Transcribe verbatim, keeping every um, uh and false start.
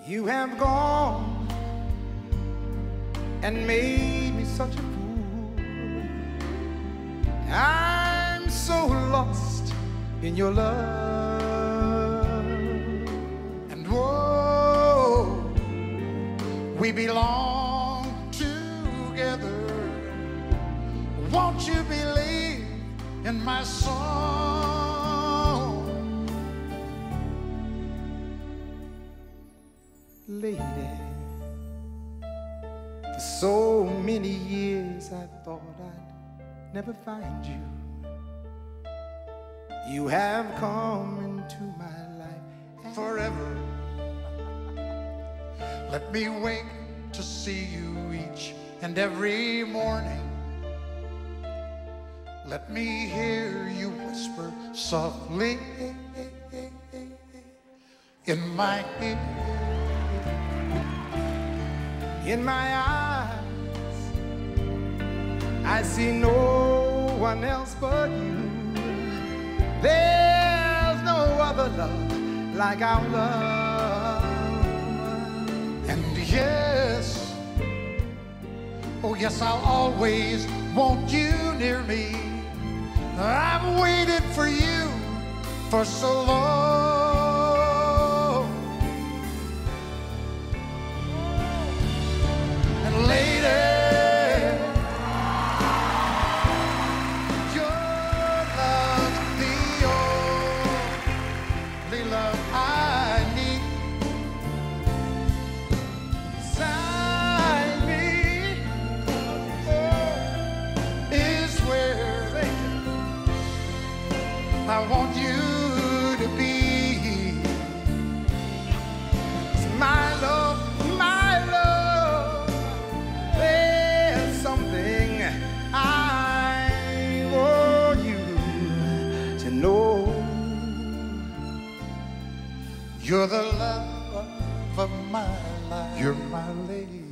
You have gone and made me such a fool. I'm so lost in your love. And whoa, we belong together. Won't you believe in my song? Lady, for so many years I thought I'd never find you. You have come into my life forever. Let me wake to see you each and every morning. Let me hear you whisper softly in my ear. In my eyes, I see no one else but you. There's no other love like our love. And yes, oh yes, I'll always want you near me. I've waited for you for so long. And lady, your love's the only love I need. Beside me, oh, is where I want you to be. It's my love, my love. There's something I want you to know. You're the love of my life. You're my lady.